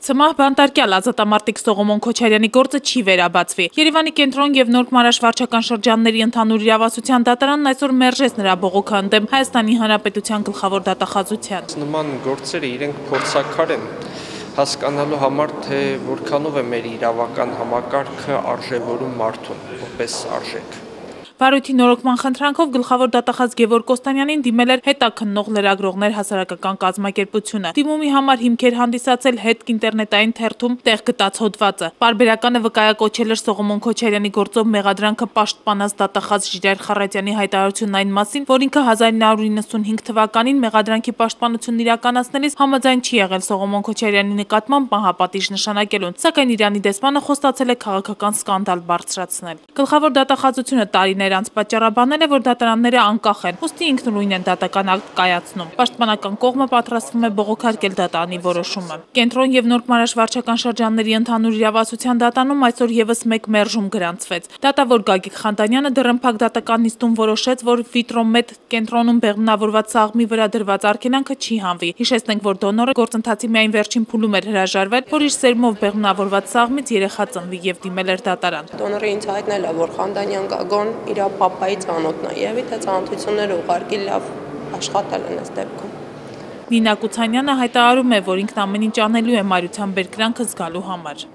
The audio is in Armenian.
Ցմահ բանտարկյալ ազատամարտիկ Սողոմոն Քոչարյանի գործը չի վերաբացվի։ Երևանի կենտրոն եւ Նոր Մարաշ վարչական շրջանների ընդհանուր իրավասության դատարանն այսօր մերժեց նրա բողոքը ընդդեմ Հայաստանի Հանրապետության գլխավոր դատախազության։ Նման գործերը իրենք փորձաքար են հասկանալու համար, թե որքանով է մեր իրավական համակարգը արժևորում մարդուն որպես արժեք։ Վարույթի նորոգման խնդրանքով գլխավոր դատախազ Գևորգ Կոստանյանին դիմել էր հետաքննող լրագրողներ հասարակական կազմակերպությունը։ Դիմումի համար հիմքեր հանդիսացել հետ ինտերնետային թերթում տեղ գտած հոդվածը։ Պարբերականը վկայակոչել էր Սողոմոն Քոչարյանի գործով մեղադրանքը պաշտպանած դատախազ Ժիրայր Խառատյանի հայտարարությունն այն մասին, որ ինքը 1995 թվականին մեղադրանքի պաշտպանությունն իրականացնելիս համաձայն չի եղել Սողոմոն Քոչարյանի նկատմամբ մահապատիժ նշանակելուն, սակայն Իրանի դեսպանը խոստացել է քաղաքական սկանդալ բարձրացնել։ Գլխավոր դատախազությունը տարիներ անց պատճառաբանել է, որ դատարանները անկախ են, ուստի ինքնուրույն են դատական ակտ կայացնում։ Պաշտպանական կողմը պատրաստվում է բողոքարկել դատարանի որոշումը։ Կենտրոն եւ Նոր Մարաշ վարչական շրջանների ընդհանուր իրավասության դատարանում այսօր եւս մեկ մերժում գրանցվեց։ Դատավոր Գագիկ Խանդանյանը դռնփակ դատական նիստում որոշեց, որ Վիտրոմեդ կենտրոնում բեղմնավորված սաղմի վրա դրված արգելանքը չի հանվի։ Հիշեցնենք, որ դոնորը գործընթացի միայն վերջին փուլում էր հրաժարվել, որ իր սերմով բեղմնավորված սաղմից երեխա ծնվի եւ դիմել էր դատարան։ Դոնորը ինձ հայտնել է, որ Խանդանյան Գագոն իր պապայի ծանոթն է եւ իթե ծանոթությունները ուղարկի լավ աշխատել են այս դեպքում։ Նինա Կուցանյանը հայտարարում է, որ ինքն ամեն ինչ անելու է մայրության բերկրանքը զգալու համար։